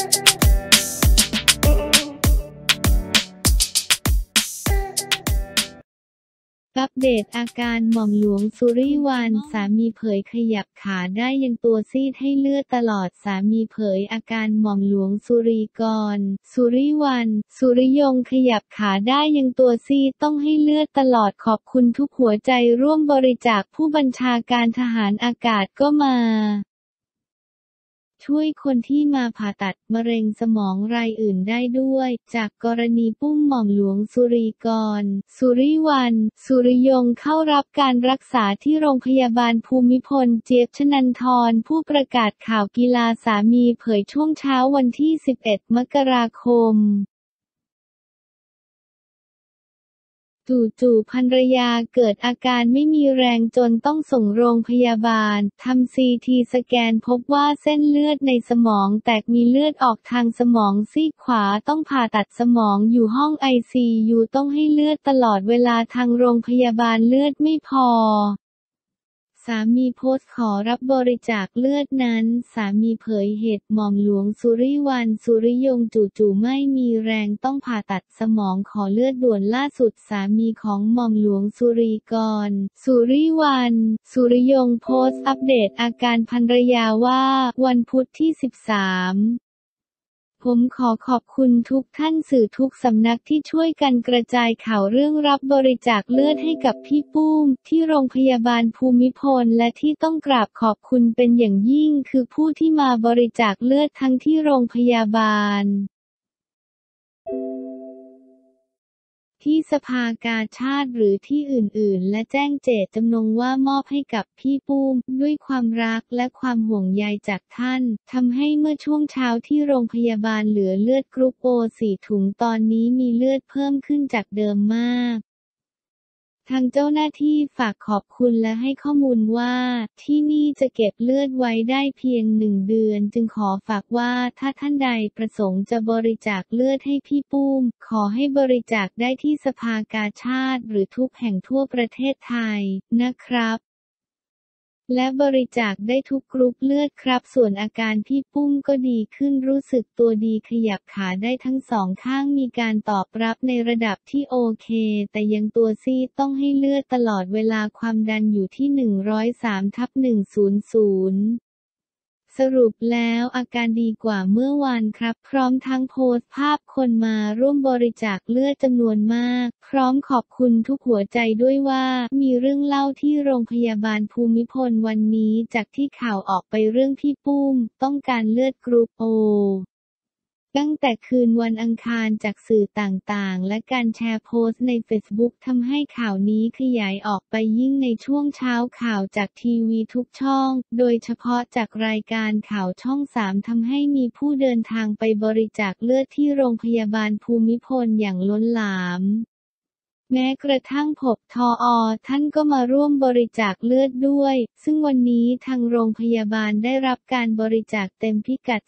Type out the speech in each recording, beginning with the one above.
อัปเดตอาการหม่อมหลวงสุริวรรณสามีเผยขยับขาได้ยังตัวซีดให้เลือดตลอดสามีเผยอาการหม่อมหลวงสุริกรสุริวรรณสุริยงขยับขาได้ยังตัวซีดต้องให้เลือดตลอดขอบคุณทุกหัวใจร่วมบริจาคผู้บัญชาการทหารอากาศก็มาช่วยคนที่มาผ่าตัดมะเร็งสมองรายอื่นได้ด้วยจากกรณีปุ้มหม่อมหลวงสุริกรสุริวรรณสุริยงเข้ารับการรักษาที่โรงพยาบาลภูมิพลเจี๊ยบชนันทรผู้ประกาศข่าวกีฬาสามีเผยช่วงเช้าวันที่ 11 มกราคมจู่ๆภรรยาเกิดอาการไม่มีแรงจนต้องส่งโรงพยาบาลทำซีทีสแกนพบว่าเส้นเลือดในสมองแตกมีเลือดออกทางสมองซีกขวาต้องผ่าตัดสมองอยู่ห้อง ICU ต้องให้เลือดตลอดเวลาทางโรงพยาบาลเลือดไม่พอสามีโพสต์ขอรับบริจาคเลือดนั้นสามีเผยเหตุหม่อมหลวงสุริวรรณสุริยงจู่ๆไม่มีแรงต้องผ่าตัดสมองขอเลือดด่วนล่าสุดสามีของหม่อมหลวงสุริกรสุริวรรณสุริยงโพสต์อัปเดตอาการภรรยาว่าวันพุธที่ 13ผมขอขอบคุณทุกท่านสื่อทุกสำนักที่ช่วยกันกระจายข่าวเรื่องรับบริจาคเลือดให้กับพี่ปุ้มที่โรงพยาบาลภูมิพลและที่ต้องกราบขอบคุณเป็นอย่างยิ่งคือผู้ที่มาบริจาคเลือดทั้งที่โรงพยาบาลที่สภากาชาดหรือที่อื่นๆและแจ้งเจตจำนงว่ามอบให้กับพี่ปุ้มด้วยความรักและความห่วงใยจากท่านทำให้เมื่อช่วงเช้าที่โรงพยาบาลเหลือเลือดกรุ๊ปโอ4 ถุงตอนนี้มีเลือดเพิ่มขึ้นจากเดิมมากทางเจ้าหน้าที่ฝากขอบคุณและให้ข้อมูลว่าที่นี่จะเก็บเลือดไว้ได้เพียง1 เดือนจึงขอฝากว่าถ้าท่านใดประสงค์จะบริจาคเลือดให้พี่ปุ้มขอให้บริจาคได้ที่สภากาชาดหรือทุกแห่งทั่วประเทศไทยนะครับและบริจาคได้ทุกกรุ๊ปเลือดครับส่วนอาการพี่ปุ้มก็ดีขึ้นรู้สึกตัวดีขยับขาได้ทั้งสองข้างมีการตอบรับในระดับที่โอเคแต่ยังตัวซีดต้องให้เลือดตลอดเวลาความดันอยู่ที่103/100สรุปแล้วอาการดีกว่าเมื่อวานครับพร้อมทั้งโพสต์ภาพคนมาร่วมบริจาคเลือดจำนวนมากพร้อมขอบคุณทุกหัวใจด้วยว่ามีเรื่องเล่าที่โรงพยาบาลภูมิพลวันนี้จากที่ข่าวออกไปเรื่องพี่ปุ้มต้องการเลือดกรุ๊ปโอตั้งแต่คืนวันอังคารจากสื่อต่างๆและการแชร์โพสต์ในเฟซบุ๊กทำให้ข่าวนี้ขยายออกไปยิ่งในช่วงเช้าข่าวจากทีวีทุกช่องโดยเฉพาะจากรายการข่าวช่อง 3ทำให้มีผู้เดินทางไปบริจาคเลือดที่โรงพยาบาลภูมิพลอย่างล้นหลามแม้กระทั่งผบทอ.ท่านก็มาร่วมบริจาคเลือดด้วยซึ่งวันนี้ทางโรงพยาบาลได้รับการบริจาคเต็มพิกัด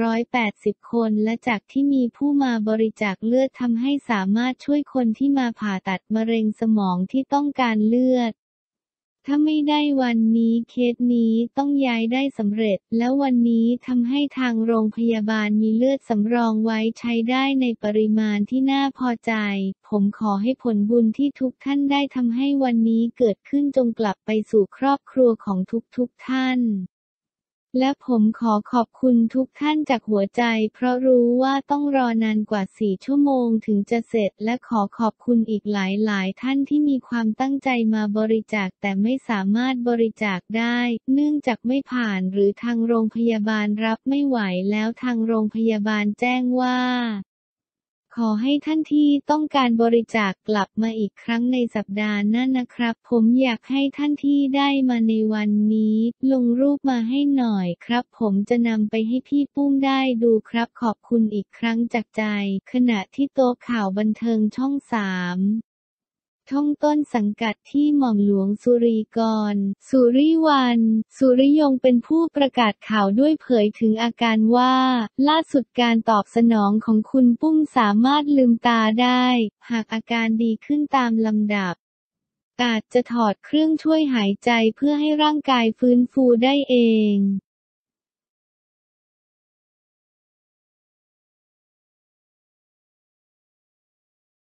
280 คนและจากที่มีผู้มาบริจาคเลือดทำให้สามารถช่วยคนที่มาผ่าตัดมะเร็งสมองที่ต้องการเลือดถ้าไม่ได้วันนี้เคสนี้ต้องย้ายได้สำเร็จแล้ววันนี้ทำให้ทางโรงพยาบาลมีเลือดสำรองไว้ใช้ได้ในปริมาณที่น่าพอใจผมขอให้ผลบุญที่ทุกท่านได้ทำให้วันนี้เกิดขึ้นจงกลับไปสู่ครอบครัวของทุกท่านและผมขอขอบคุณทุกท่านจากหัวใจเพราะรู้ว่าต้องรอนานกว่า4 ชั่วโมงถึงจะเสร็จและขอขอบคุณอีกหลายท่านที่มีความตั้งใจมาบริจาคแต่ไม่สามารถบริจาคได้เนื่องจากไม่ผ่านหรือทางโรงพยาบาลรับไม่ไหวแล้วทางโรงพยาบาลแจ้งว่าขอให้ท่านที่ต้องการบริจาคกลับมาอีกครั้งในสัปดาห์หน้านะครับผมอยากให้ท่านที่ได้มาในวันนี้ลงรูปมาให้หน่อยครับผมจะนำไปให้พี่ปุ้มได้ดูครับขอบคุณอีกครั้งจากใจขณะที่โต๊ะข่าวบันเทิงช่อง 3ช่องต้นสังกัดที่หม่อมหลวงสุริกรสุริวรรณสุริยงเป็นผู้ประกาศข่าวด้วยเผยถึงอาการว่าล่าสุดการตอบสนองของคุณปุ้มสามารถลืมตาได้หากอาการดีขึ้นตามลำดับอาจจะถอดเครื่องช่วยหายใจเพื่อให้ร่างกายฟื้นฟูได้เอง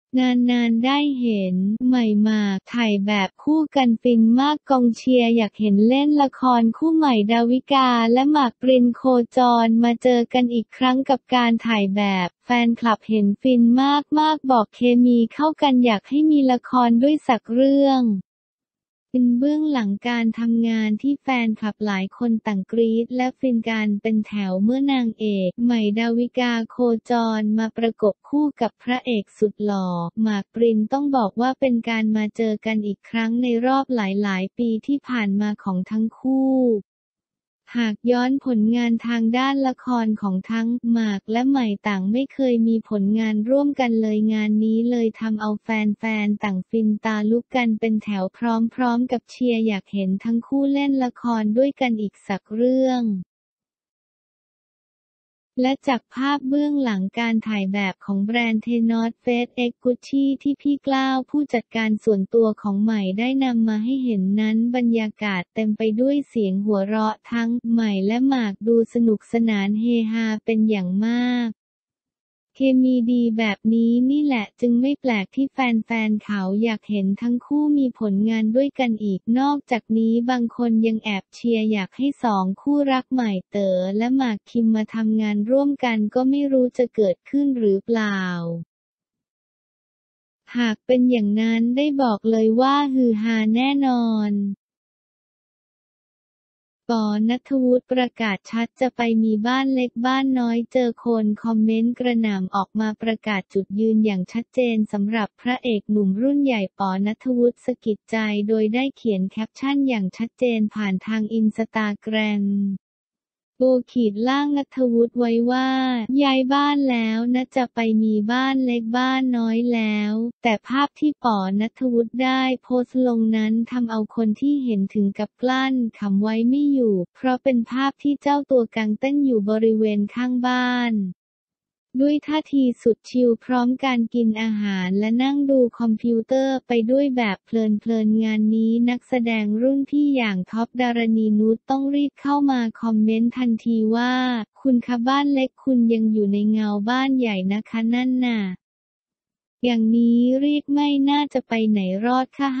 นานๆได้เห็นใหม่หมากถ่ายแบบคู่กันฟินมากกองเชียร์อยากเห็นเล่นละครคู่ใหม่ดาวิกาและหมากปรินโคจรมาเจอกันอีกครั้งกับการถ่ายแบบแฟนคลับเห็นฟินมากบอกเคมีเข้ากันอยากให้มีละครด้วยสักเรื่องเป็นเบื้องหลังการทำงานที่แฟนคลับหลายคนต่างกรี๊ดและฟินกันเป็นแถวเมื่อนางเอกใหม่ดาวิกาโคจรมาประกบคู่กับพระเอกสุดหล่อหมากปรินต้องบอกว่าเป็นการมาเจอกันอีกครั้งในรอบหลายปีที่ผ่านมาของทั้งคู่หากย้อนผลงานทางด้านละครของทั้งหมากและใหม่ต่างไม่เคยมีผลงานร่วมกันเลยงานนี้เลยทำเอาแฟนๆต่างฟินตาลุกกันเป็นแถวพร้อมกับเชียร์อยากเห็นทั้งคู่เล่นละครด้วยกันอีกสักเรื่องและจากภาพเบื้องหลังการถ่ายแบบของแบรนด์เทนอสเฟสเอ็กกุชชี่ที่พี่กล้าวผู้จัดการส่วนตัวของใหม่ได้นำมาให้เห็นนั้นบรรยากาศเต็มไปด้วยเสียงหัวเราะทั้งใหม่และหมากดูสนุกสนานเฮฮาเป็นอย่างมากเคมีดีแบบนี้นี่แหละจึงไม่แปลกที่แฟนๆเขาอยากเห็นทั้งคู่มีผลงานด้วยกันอีกนอกจากนี้บางคนยังแอบเชียร์อยากให้สองคู่รักใหม่เต๋อและหมากคิมมาทำงานร่วมกันก็ไม่รู้จะเกิดขึ้นหรือเปล่าหากเป็นอย่างนั้นได้บอกเลยว่าฮือฮาแน่นอนปณัฐวุฒิประกาศชัดจะไปมีบ้านเล็กบ้านน้อยเจอคนคอมเมนต์กระหน่ำออกมาประกาศจุดยืนอย่างชัดเจนสำหรับพระเอกหนุ่มรุ่นใหญ่ปณัฐวุฒิสะกิดใจโดยได้เขียนแคปชั่นอย่างชัดเจนผ่านทางอินสตาแกรมโบขีดล่างณัฐวุฒิไว้ว่าย้ายบ้านแล้วนะจะไปมีบ้านเล็กบ้านน้อยแล้วแต่ภาพที่ปณัฐวุฒิได้โพสต์ลงนั้นทำเอาคนที่เห็นถึงกับกลั้นขำไว้ไม่อยู่เพราะเป็นภาพที่เจ้าตัวกางเต้นอยู่บริเวณข้างบ้านด้วยท่าทีสุดชิลพร้อมการกินอาหารและนั่งดูคอมพิวเตอร์ไปด้วยแบบเพลินงานนี้นักแสดงรุ่นพี่อย่างท็อปดารณีนุชต้องรีบเข้ามาคอมเมนต์ทันทีว่าคุณคะบ้านเล็กคุณยังอยู่ในเงาบ้านใหญ่นะคะนั่นน่ะอย่างนี้เรียกไม่น่าจะไปไหนรอดค่ะ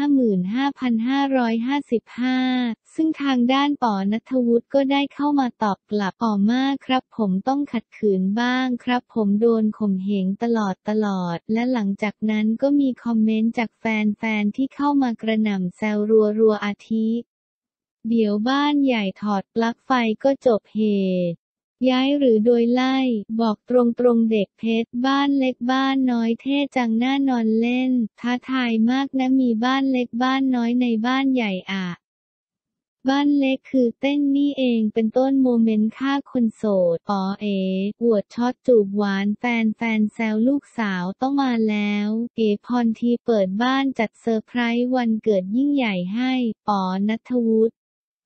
55,555ซึ่งทางด้านปณัฐวุฒิก็ได้เข้ามาตอบกลับมากครับผมต้องขัดขืนบ้างครับผมโดนข่มเหงตลอดและหลังจากนั้นก็มีคอมเมนต์จากแฟนๆที่เข้ามากระหน่ำแซวรัวอาทิเดี๋ยวบ้านใหญ่ถอดปลั๊กไฟก็จบเหตุย้ายหรือโดยไล่บอกตรงเด็กเพชรบ้านเล็กบ้านน้อยเท่จังน่านอนเล่นท้าทายมากนะมีบ้านเล็กบ้านน้อยในบ้านใหญ่อะบ้านเล็กคือเต้นนี่เองเป็นต้นโมเมนต์ฆ่าคนโสดอวดช็อตจูบหวานแฟนแซวลูกสาวต้องมาแล้วเอพรทีเปิดบ้านจัดเซอร์ไพรส์วันเกิดยิ่งใหญ่ให้ปณัฐวุฒิ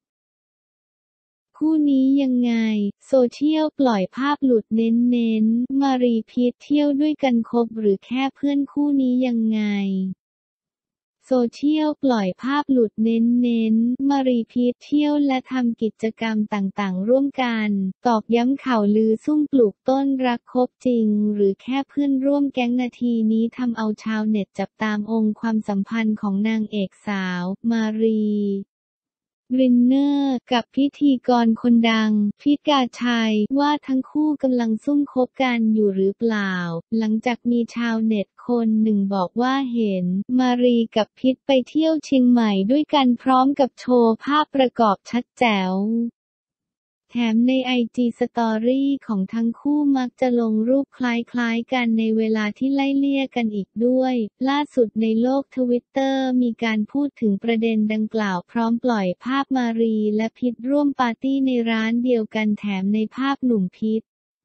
คู่นี้ยังไงโซเชียลปล่อยภาพหลุดเน้นมารีพีทเที่ยวด้วยกันคบหรือแค่เพื่อนคู่นี้ยังไงโซเชียลปล่อยภาพหลุดเน้นมารีพีทเที่ยวและทำกิจกรรมต่างๆร่วมกันตอกย้ำข่าวลือซุ่มปลูกต้นรักคบจริงหรือแค่เพื่อนร่วมแก๊งนาทีนี้ทำเอาชาวเน็ตจับตามองค์ความสัมพันธ์ของนางเอกสาวมารีบรินเนอร์กับพิธีกรคนดังพิธกาชัยว่าทั้งคู่กำลังซุ่มคบกันอยู่หรือเปล่าหลังจากมีชาวเน็ตคนหนึ่งบอกว่าเห็นมารีกับพิธไปเที่ยวเชียงใหม่ด้วยกันพร้อมกับโชว์ภาพประกอบชัดแจ๋วแถมในไอจีสตอรี่ของทั้งคู่มักจะลงรูปคล้ายๆกันในเวลาที่ไล่เลี่ยกันอีกด้วยล่าสุดในโลกทวิตเตอร์มีการพูดถึงประเด็นดังกล่าวพร้อมปล่อยภาพมารีและพิธร่วมปาร์ตี้ในร้านเดียวกันแถมในภาพหนุ่มพิธ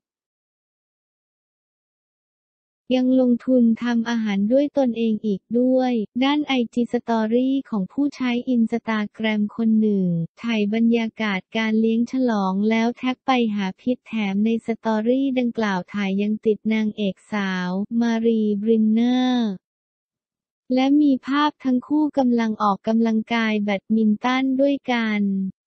ยังลงทุนทำอาหารด้วยตนเองอีกด้วยด้านไอจีสตอรี่ของผู้ใช้อินสตาแกรมคนหนึ่งถ่ายบรรยากาศการเลี้ยงฉลองแล้วแท็กไปหาพิธแถมในสตอรี่ดังกล่าวถ่ายยังติดนางเอกสาวมารีบรินเนอร์และมีภาพทั้งคู่กำลังออกกำลังกายแบดมินตันด้วยกัน